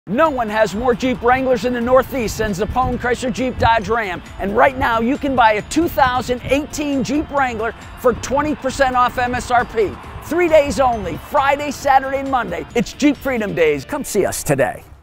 No one has more Jeep Wranglers in the Northeast than Zappone Chrysler Jeep Dodge Ram. And right now you can buy a 2018 Jeep Wrangler for 20% off MSRP. 3 days only, Friday, Saturday, and Monday. It's Jeep Freedom Days. Come see us today.